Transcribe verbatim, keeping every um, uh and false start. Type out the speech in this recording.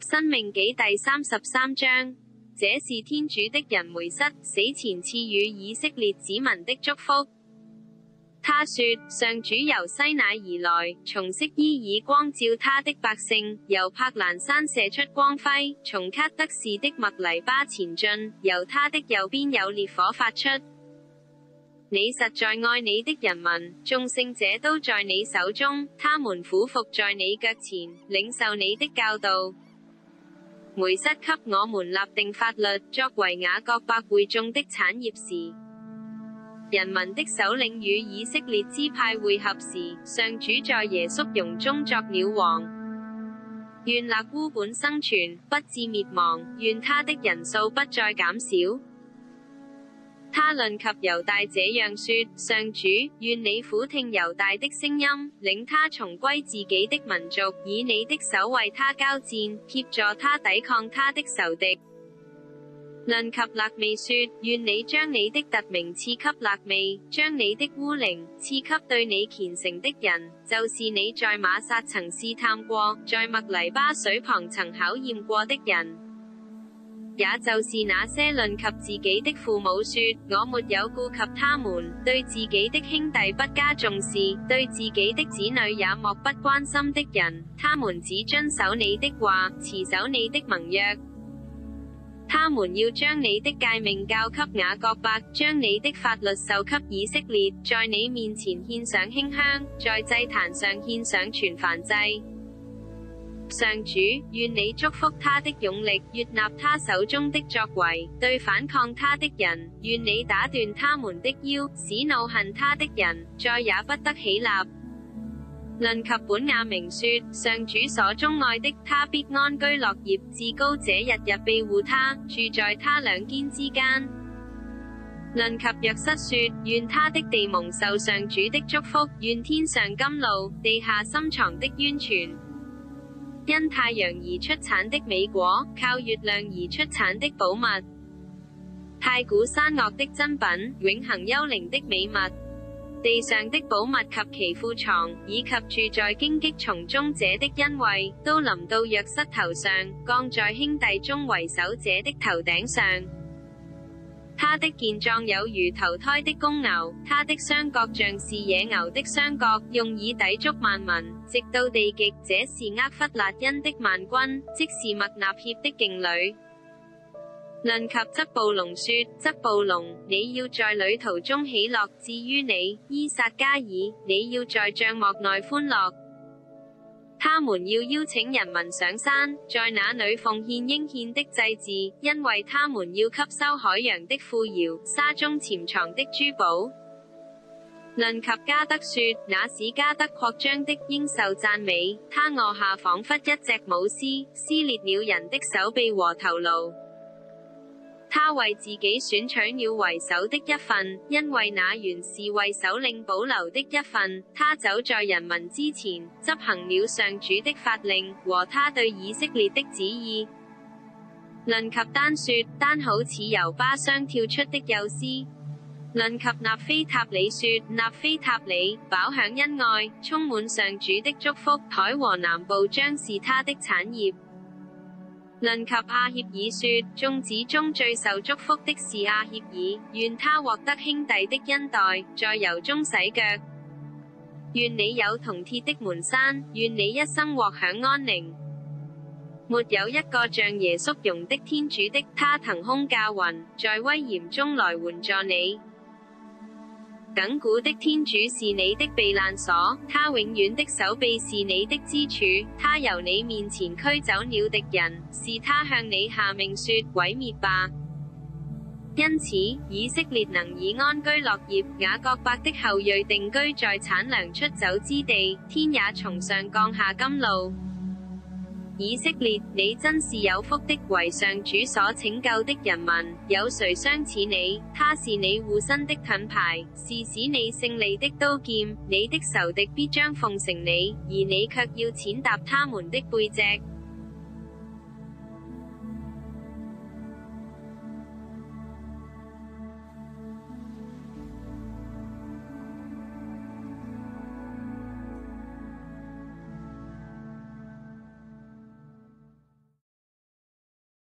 申命記第三十三章，這是天主的人梅瑟死前賜予以色列子民的祝福。他說：上主由西乃而來，從色伊爾光照他的百姓，由柏蘭山射出光輝，從卡德士的麥黎巴前進，由他的右邊有烈火發出。你實在愛你的人民，眾聖者都在你手中，他們俯伏在你腳前，領受你的教導。梅瑟給我們立定法律，作為雅各伯會眾的產業時，人民的首領與以色列支派會合時，上主在耶叔榮中作了王。願勒烏本生存，不致滅亡，願他的人數不再減少。他論及猶大這樣說：上主，願你俯聽猶大的聲音，領他重歸自己的民族，以你的手為他交戰，協助他抵抗他的仇敵。論及肋未說：願你將你的特名賜給肋未，將你的烏靈賜給對你虔誠的人，就是你在瑪撒曾試探過，在麥黎巴水旁曾考驗過的人。也就是那些論及自己的父母說：我沒有顧及他們，對自己的兄弟不加重視，對自己的子女也漠不關心的人，他們只遵守你的話，持守你的盟約。他們要將你的誡命教給雅各伯，將你的法律授給以色列，在你面前獻上馨香，在祭壇上獻上全燔祭。上主，願你祝福他的勇力，悅納他手中的作為，對反抗他的人，願你打斷他們的腰，使惱恨他的人再也不得起立。論及本雅明說：上主所鍾愛的，他必安居樂業，至高者日日庇護他，住在他兩肩之間。論及約瑟說：願他的地蒙受上主的祝福，願天上甘露，地下深藏的淵泉。因太陽而出產的美果，靠月亮而出產的寶物，太古山岳的珍品，永恆幽靈的美物，地上的寶物及其庫藏，以及住在荊棘叢中者的恩惠，都臨到約瑟頭上，降在兄弟中為首者的頭頂上。他的健壯有如頭胎的公牛，他的雙角像是野牛的雙角，用以抵觸萬民，直到地極。這是厄弗辣因的萬軍，即是麥納協的勁旅。論及則布龍說：則布龍，你要在旅途中喜樂；至於你，伊撒加爾，你要在帳幕內歡樂。他們要邀請人民上山，在那裏奉獻應獻的祭祀，因為他們要吸收海洋的富饒，沙中潛藏的珠寶。論及加德說：那使加德擴張的應受讚美，他臥下仿佛一隻母獅，撕裂了人的手臂和頭顱。他為自己選取了為首的一份，因為那原是為首領保留的一份。他走在人民之前，執行了上主的法令和他對以色列的旨意。論及丹說：丹好似由巴商跳出的幼獅。論及納菲塔里說：納菲塔里，飽享恩愛，充滿上主的祝福，海和南部將是他的產業。論及阿協爾說：眾子中最受祝福的是阿協爾，願他獲得兄弟的恩待，在油中洗腳。願你有銅鐵的門閂，願你一生獲享安寧。沒有一個像耶叔榮的天主的，他騰空駕雲，在威嚴中來援助你。亙古的天主是你的避難所，他永遠的手臂是你的支柱，他由你面前驅走了敵人，是他向你下命說：毀滅吧。因此，以色列能以安居樂業，雅各伯的後裔定居在產糧出走之地，天也從上降下甘露。以色列，你真是有福的，為上主所拯救的人民，有誰相似你？他是你護身的盾牌，是使你勝利的刀劍，你的仇敵必將奉承你，而你卻要踐踏他們的背脊。